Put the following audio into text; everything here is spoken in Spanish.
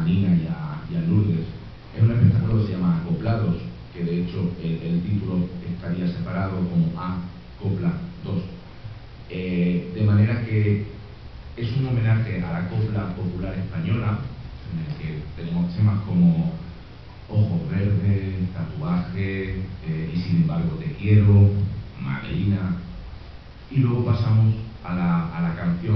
Nina y a Lourdes. Es un espectáculo que se llama Acoplados, que de hecho el título estaría separado como A, Copla 2. De manera que es un homenaje a la copla popular española, en el que tenemos temas como Ojos verdes, Tatuaje, y sin embargo te quiero, Madrina, y luego pasamos a la canción